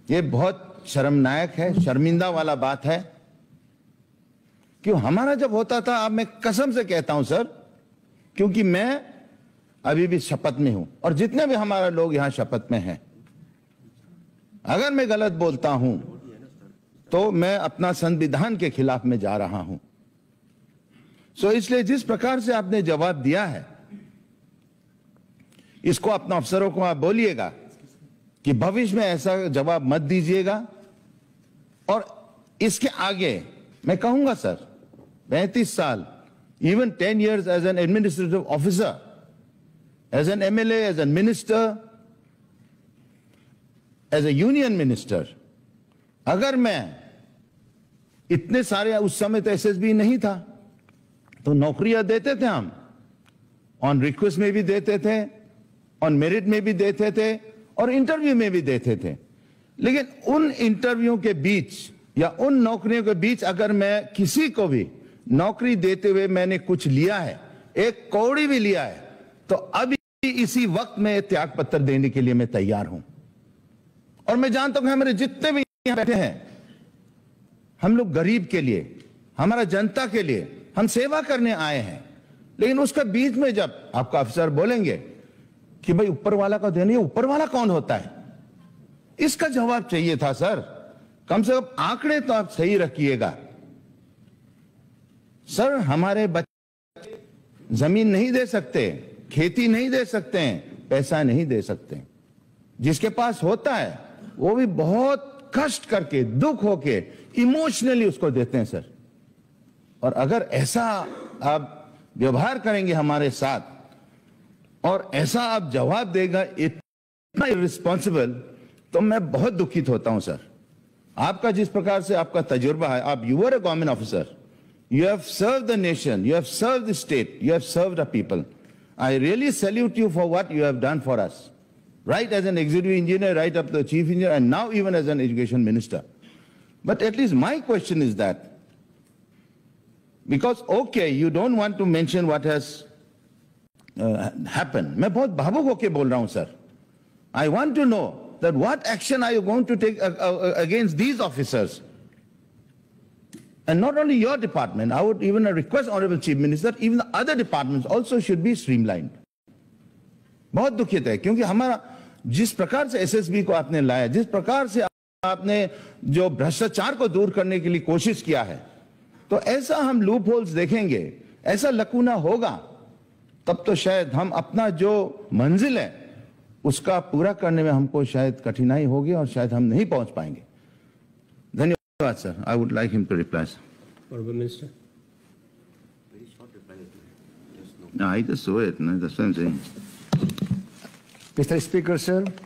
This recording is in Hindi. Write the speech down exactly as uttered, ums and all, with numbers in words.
ये बहुत शर्मनाक है, शर्मिंदा वाला बात है। क्यों हमारा जब होता था, अब मैं कसम से कहता हूं सर, क्योंकि मैं अभी भी शपथ में हूं और जितने भी हमारे लोग यहां शपथ में हैं, अगर मैं गलत बोलता हूं तो मैं अपना संविधान के खिलाफ में जा रहा हूं। सो इसलिए जिस प्रकार से आपने जवाब दिया है, इसको अपने अफसरों को आप बोलिएगा कि भविष्य में ऐसा जवाब मत दीजिएगा। और इसके आगे मैं कहूंगा सर, पैंतीस साल, even ten years as an administrative officer, as an M L A, as an minister, as a union minister, अगर मैं इतने सारे, उस समय तो एस एस बी नहीं था, तो नौकरियां देते थे हम, ऑन रिक्वेस्ट में भी देते थे, ऑन मेरिट में भी देते थे और इंटरव्यू में भी देते थे। लेकिन उन इंटरव्यू के बीच या उन नौकरियों के बीच अगर मैं किसी को भी नौकरी देते हुए मैंने कुछ लिया है, एक कौड़ी भी लिया है, तो अभी इसी वक्त में त्याग पत्र देने के लिए मैं तैयार हूं। और मैं जानता हूं कि हमारे जितने भी यहां बैठे हैं, हम लोग गरीब के लिए, हमारा जनता के लिए हम सेवा करने आए हैं। लेकिन उसके बीच में जब आपका अफसर बोलेंगे कि भाई ऊपर वाला का देने, ऊपर वाला कौन होता है, इसका जवाब चाहिए था सर। कम से कम आंकड़े तो आप सही रखिएगा सर। हमारे बच्चे जमीन नहीं दे सकते, खेती नहीं दे सकते हैं, पैसा नहीं दे सकते। जिसके पास होता है वो भी बहुत कष्ट करके, दुख होके, इमोशनली उसको देते हैं सर। और अगर ऐसा आप व्यवहार करेंगे हमारे साथ और ऐसा आप जवाब देगा इतना इर्रिस्पॉन्सिबल, तो मैं बहुत दुखित होता हूं सर। आपका जिस प्रकार से आपका तजुर्बा है, आप you are a government officer, you have served the nation, you have served the state, you have served the people. I really salute you for what you have done for us, right as an executive engineer, right up to the chief engineer, and now even as an education minister. But at least my question is that, because okay, you don't want to mention what has uh, happened. मैं बहुत भावुक होके बोल रहा हूं sir. I want to know that what action are you going to take uh, uh, against these officers? And not only your department, I would even request Honorable Chief Minister, even the other departments also should be streamlined. बहुत दुखित है, क्योंकि हमारा जिस प्रकार से एस एस बी को आपने लाया, जिस प्रकार से आपने जो भ्रष्टाचार को दूर करने के लिए कोशिश किया है, तो ऐसा हम लूप होल्स देखेंगे, ऐसा लकूना होगा, तब तो शायद हम अपना जो मंजिल है उसका पूरा करने में हमको शायद कठिनाई होगी और शायद हम नहीं पहुंच पाएंगे। धन्यवाद sir. I would like him to reply sir. Honorable Minister. No, I just saw it. No, that's what I'm saying. Mister Speaker, sir.